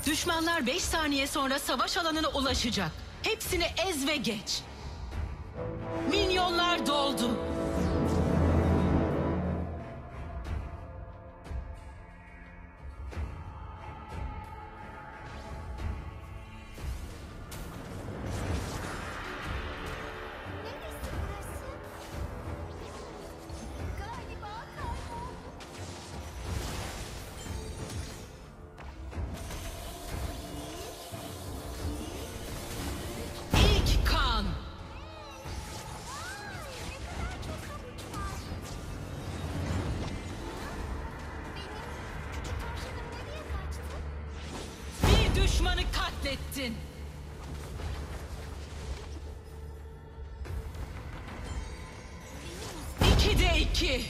Düşmanlar 5 saniye sonra savaş alanına ulaşacak. Hepsini ez ve geç. Minyonlar doldu. Düşmanı katlettin. İkide 2.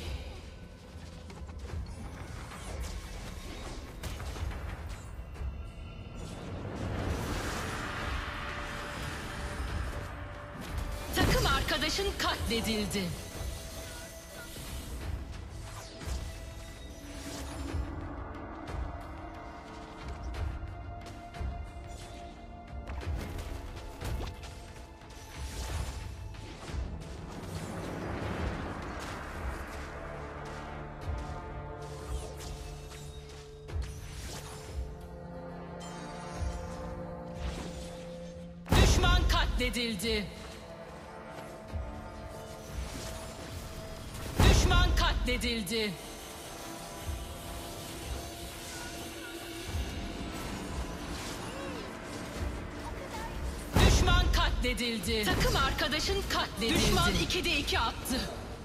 Takım arkadaşın katledildi. Katledildi. Düşman katledildi. Düşman katledildi. Takım arkadaşın katledildi. Düşman 2'de 2 attı.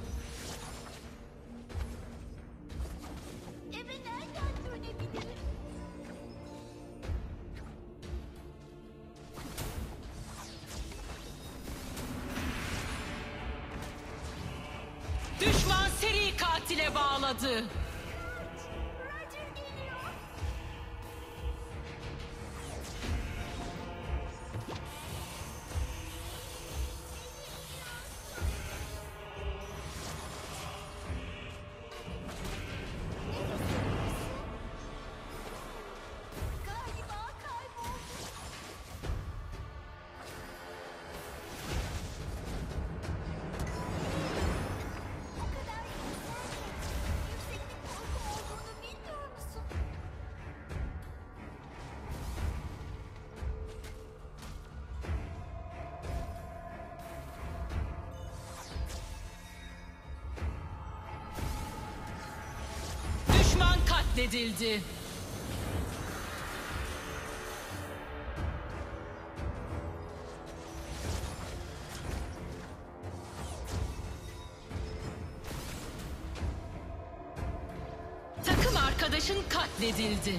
Düşman seri katile bağladı. Katledildi. Takım arkadaşın katledildi.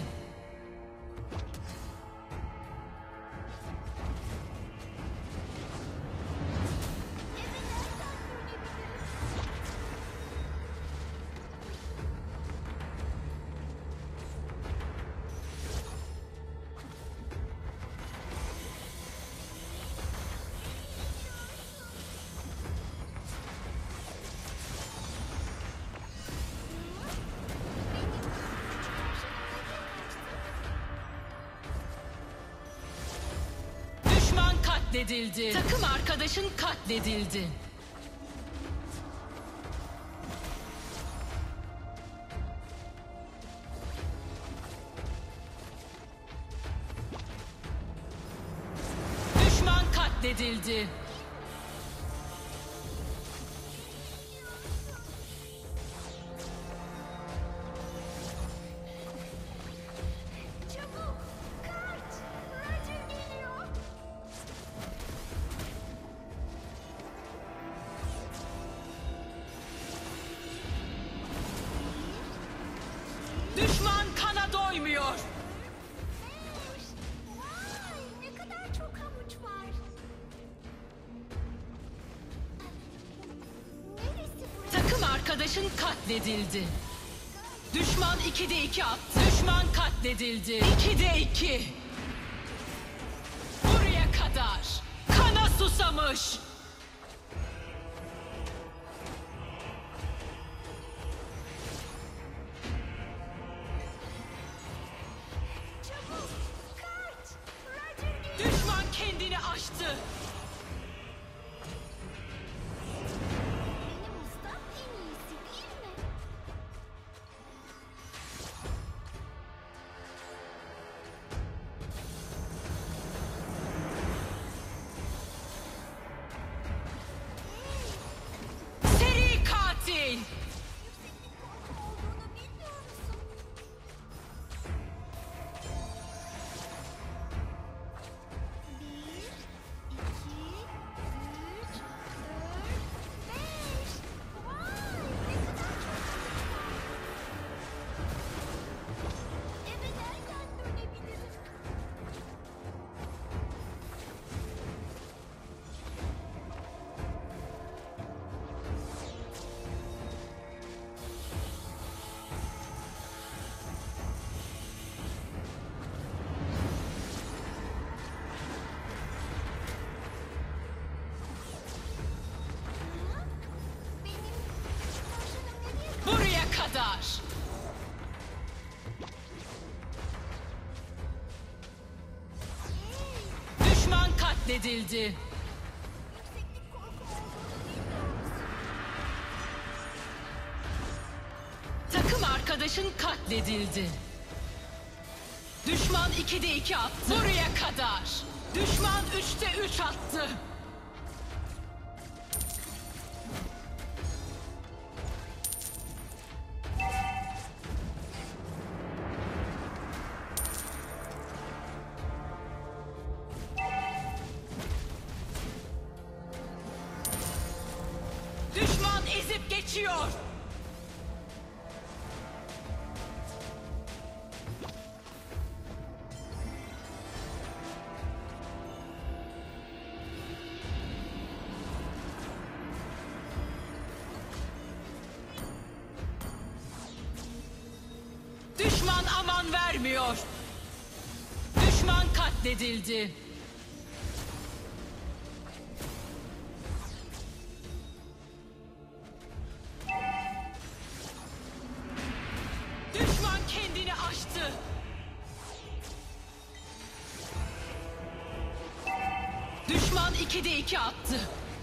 Katledildi. Takım arkadaşın katledildi. Düşman katledildi. Düşman kana doymuyor. Ne kadar çok havuç var. Takım arkadaşın katledildi. Düşman 2'de 2 attı. Düşman katledildi. 2'de 2. Buraya kadar. Kana susamış. Çabuk. kadar. Düşman katledildi. Yükseklik korku olduğunu bilmiyor musun? Takım arkadaşın katledildi. Düşman 2'de 2 attı. Buraya kadar. Düşman 3'te 3 attı. Düşman ezip geçiyor. Düşman aman vermiyor. Düşman katledildi. Düşman kendini aştı. Düşman 2'de 2 attı.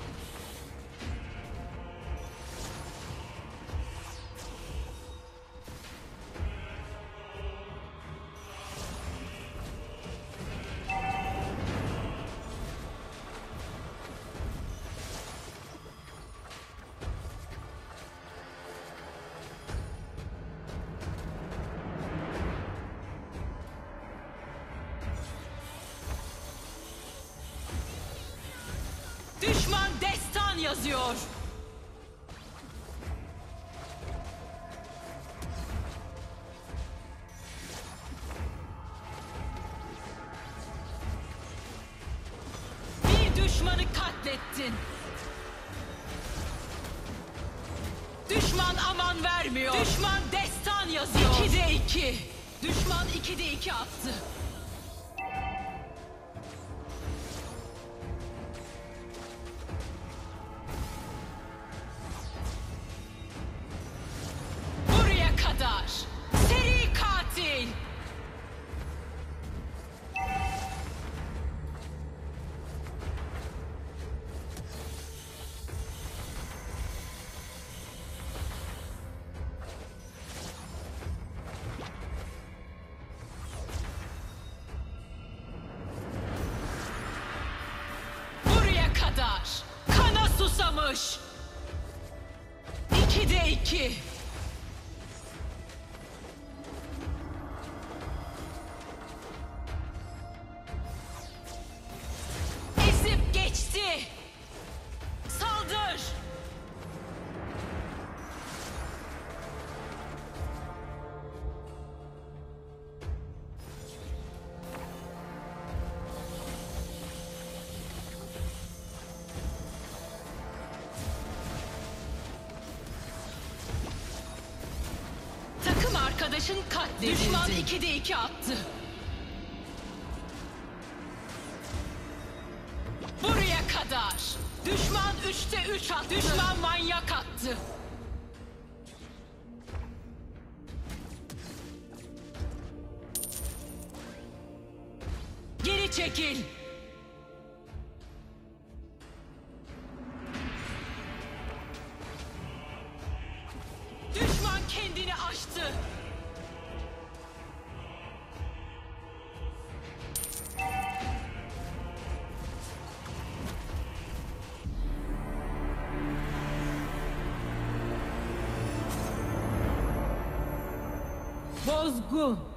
Düşman destan yazıyor. Bir düşmanı katlettin. Düşman aman vermiyor. Düşman destan yazıyor. 2'de 2. Düşman 2'de 2 attı. Buraya kadar. Seri katil. Buraya kadar. Kana susamış. 2'de 2. Ezip geçti. Saldır. Takım arkadaşın katledildi. Düşman 2'de 2 attı. Buraya kadar. Düşman 3'te 3 attı. Düşman manyak attı. Geri çekil. Düşman kendini aştı. Bozgun.